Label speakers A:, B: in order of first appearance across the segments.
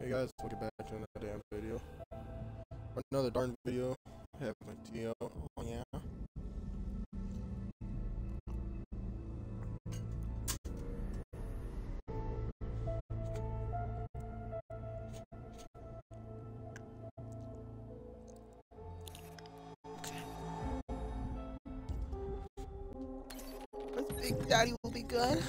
A: Hey guys, welcome back to another damn video. Another darn video. Have my TL. Oh yeah. Big Daddy will be good.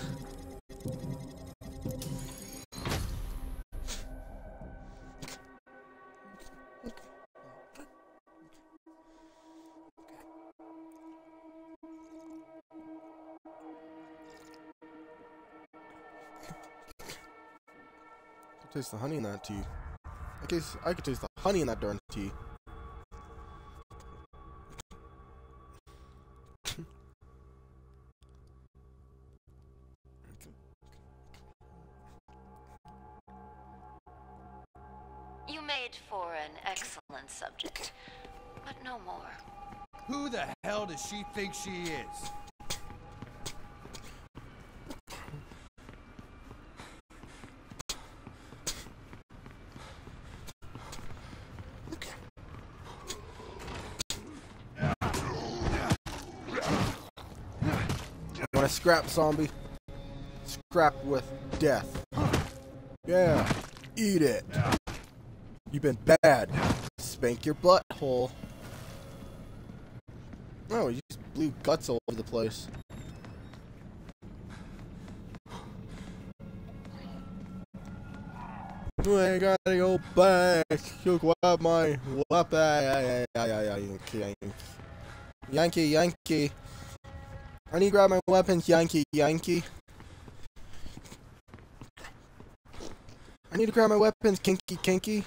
A: Taste the honey in that tea. I could taste the honey in that darn tea.
B: You made for an excellent subject, but no more.
C: Who the hell does she think she is?
A: Want to scrap, zombie? Scrap with death. Yeah, eat it. You've been bad. Spank your butthole. Oh, you just blew guts all over the place. I gotta go back. You grab my weapon. Yankee, Yankee. I need to grab my weapons, Yankee, Yankee. I need to grab my weapons, Kinky, Kinky.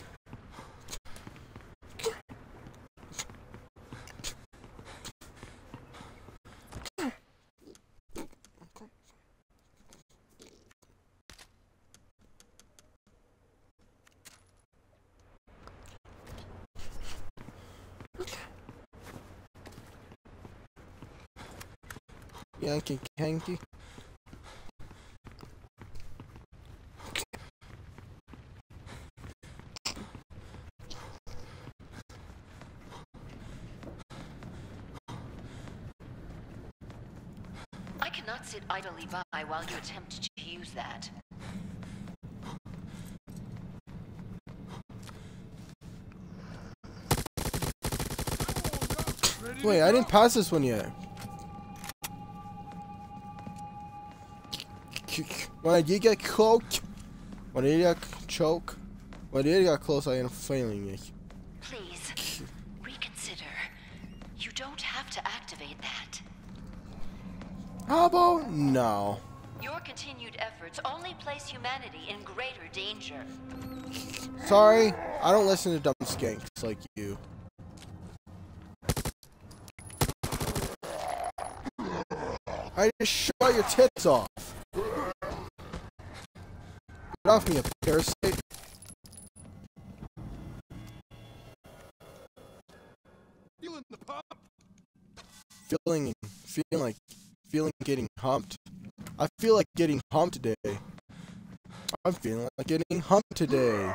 A: Yankee, Yankee.
B: I cannot sit idly by while you attempt to use that.
A: Wait, I didn't pass this one yet. When I did get choked, when I did get choke, when I did get close, I am failing it.
B: Please, reconsider. You don't have to activate that.
A: How about no?
B: Your continued efforts only place humanity in greater danger.
A: Sorry, I don't listen to dumb skanks like you. I just shot your tits off. Get off me, a parasite.
C: Feeling the pump.
A: Feeling getting humped. I feel like getting humped today. I'm feeling like getting humped today.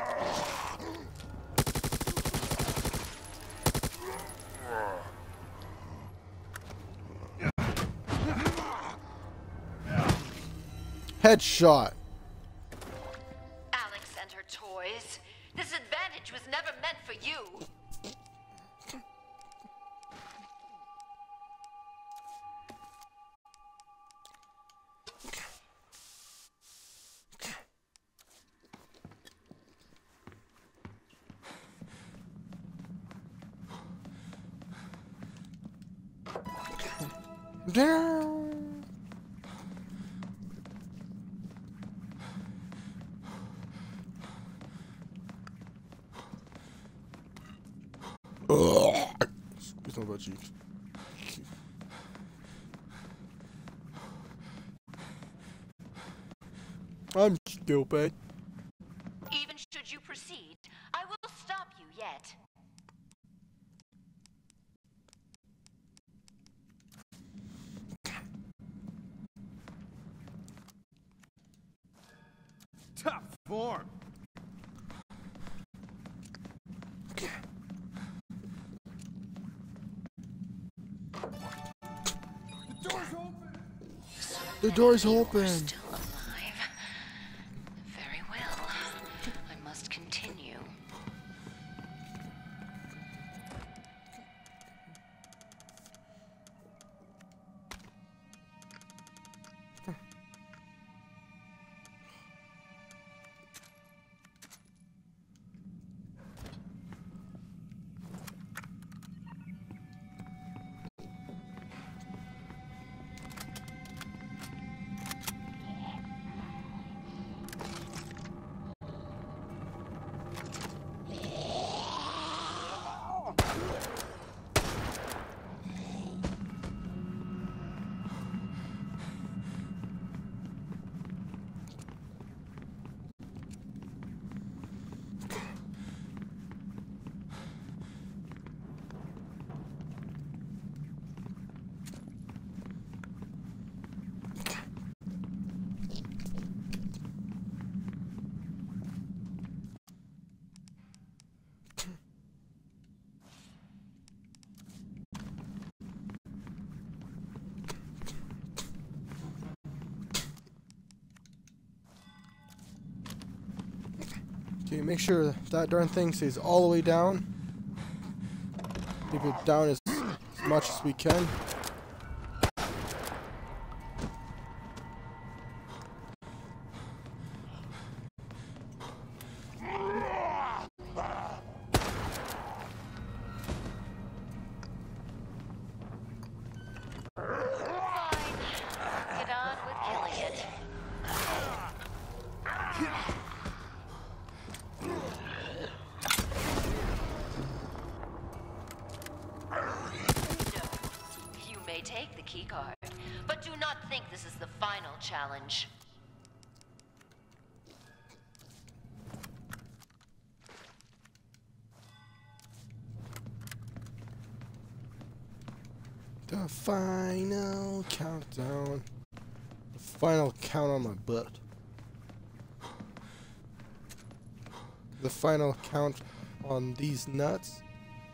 A: Headshot.
B: Alex and her toys. This advantage was never meant for you.
A: Down. Squeeze my butt cheeks. I'm stupid.
B: Even should you proceed, I will stop you yet.
C: Top form.
A: The door's
B: You're
A: open.
B: still alive. Very well. I must continue.
A: Okay, make sure that darn thing stays all the way down. Keep it down as much as we can.
B: Get on with killing it. You may take the keycard, but do not think this is the final challenge.
A: The final countdown. The final count on my butt. The final count on these nuts.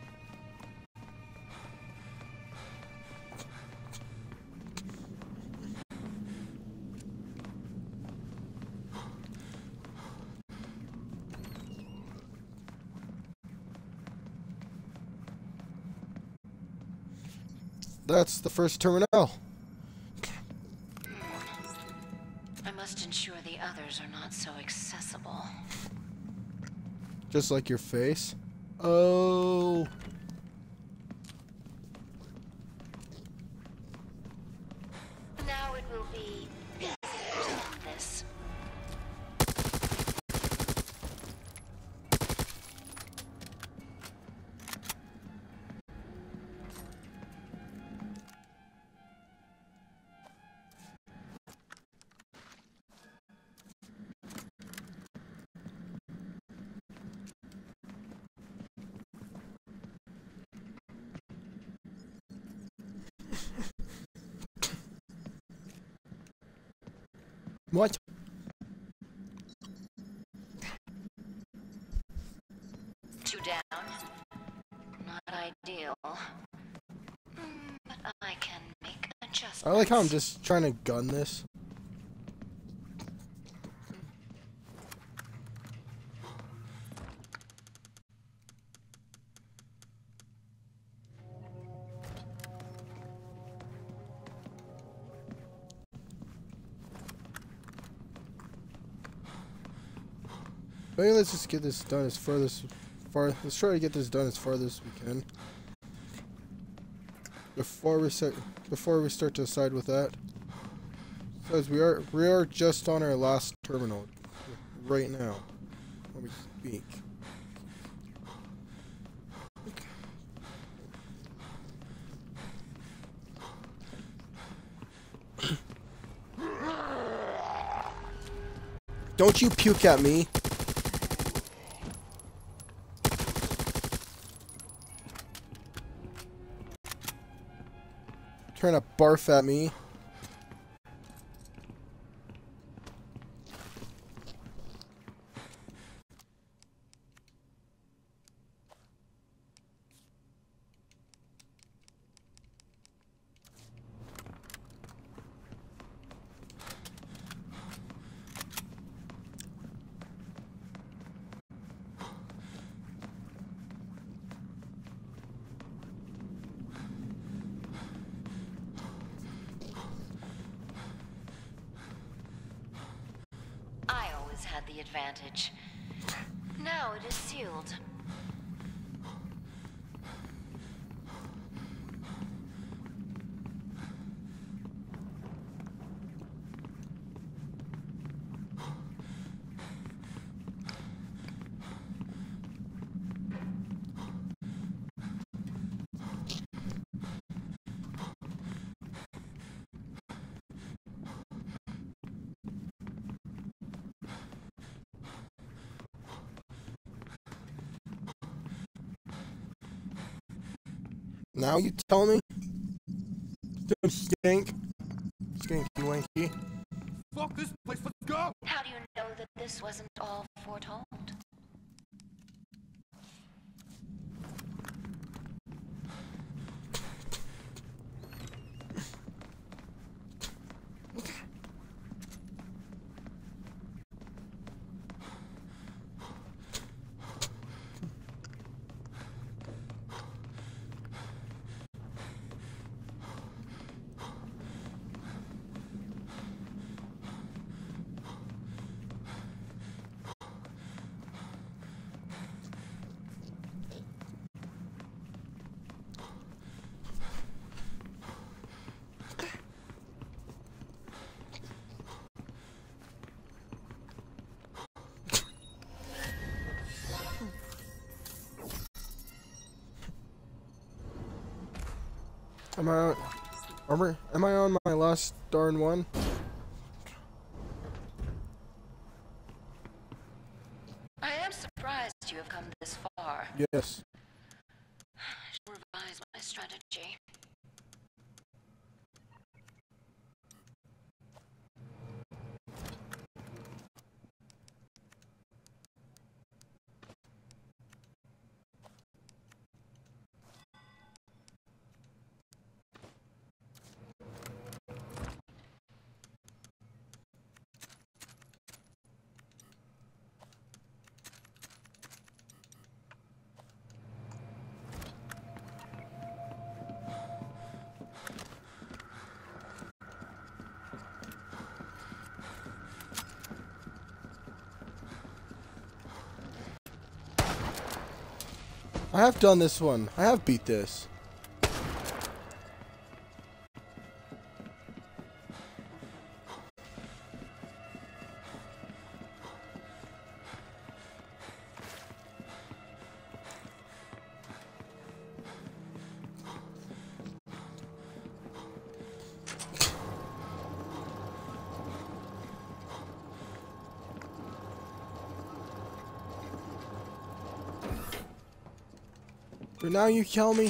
A: That's the first terminal.
B: I must ensure the others are not so accessible.
A: Just like your face. Oh.
B: Now it will be this.
A: What?
B: Two down. Not ideal. But I can make adjustments.
A: I like how I'm just trying to gun this. Maybe let's just get this done as let's try to get this done as far as we can. Before we start to decide with that. Because we are just on our last terminal right now. When we speak. Don't you puke at me. Trying to barf at me.
B: the advantage. Now it is sealed.
A: Now you tell me? Stink. Stinky winky.
C: Fuck this place, let's go!
B: How do you know that this wasn't all foretold?
A: Am I on my last darn one?
B: I am surprised you have come this far.
A: Yes.
B: I should revise my strategy.
A: I have done this one. I have beat this. But now you kill me.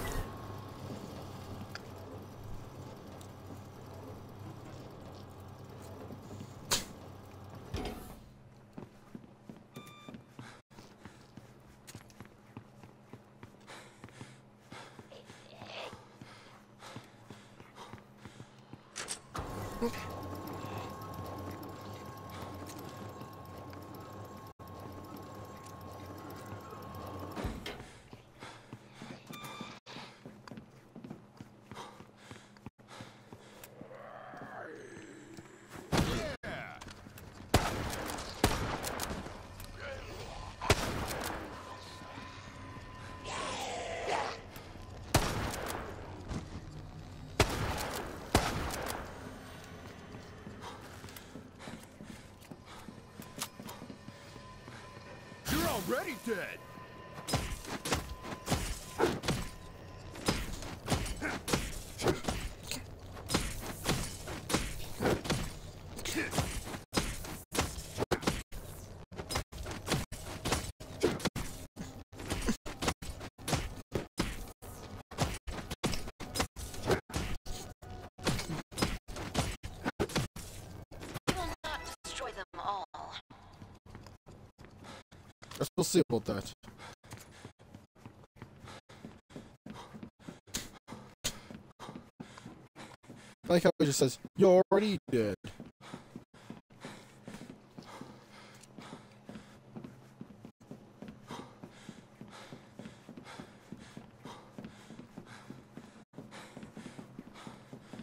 C: You're already dead!
A: We'll see about that. I like how it just says, you already did.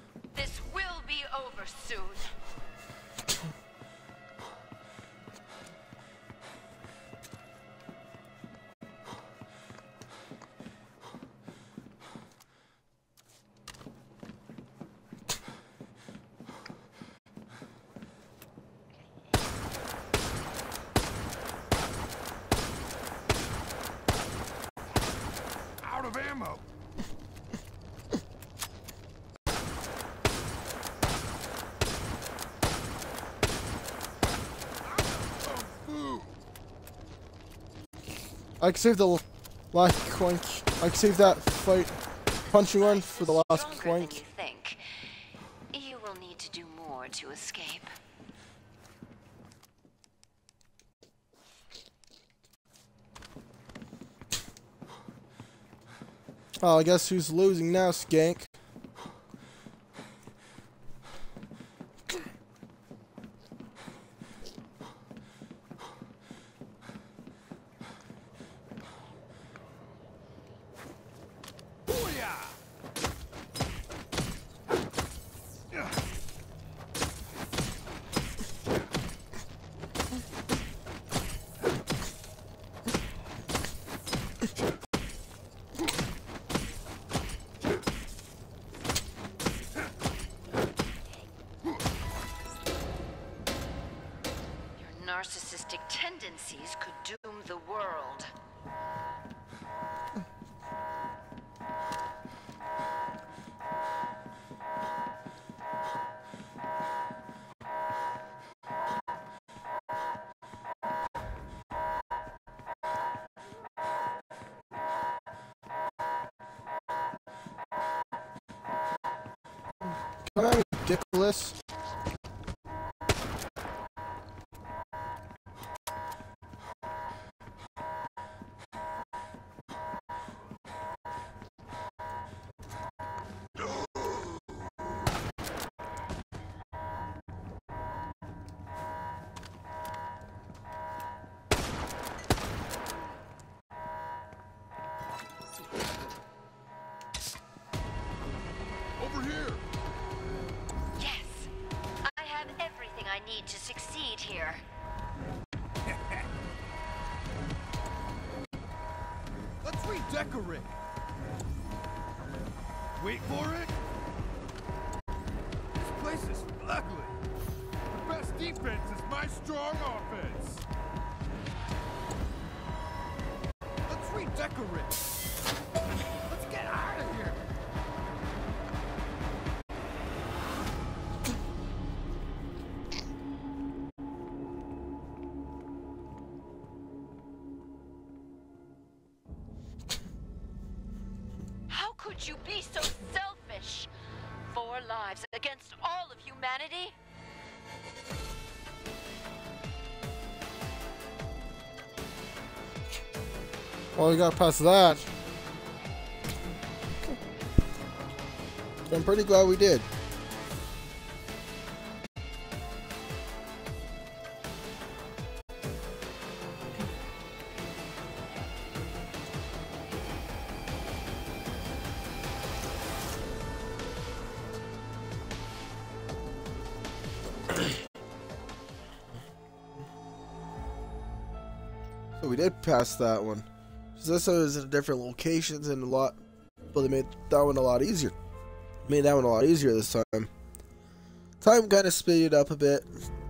B: This will be over soon.
A: I can save the last quink. I can save that fight punching one for the last
B: Stronger
A: quink.
B: than you think. You will need to do more to escape.
A: Oh, I guess who's losing now, Skank?
B: Narcissistic tendencies could doom the world.
A: Come on, ridiculous.
C: Over here!
B: Yes! I have everything I need to succeed here.
C: Let's redecorate! Wait for it! This place is ugly! The best defense is my strong offense! Let's redecorate! Let's get out of here!
B: How could you be so selfish? 4 lives against all of humanity?
A: Well, we got past that. I'm pretty glad we did. So we did pass that one. So this one was in different locations and a lot, but they made that one a lot easier. Made that one a lot easier this time. Time kind of speeded up a bit.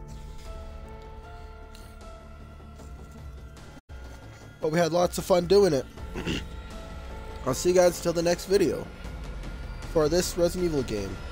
A: But we had lots of fun doing it. I'll see you guys until the next video for this Resident Evil game.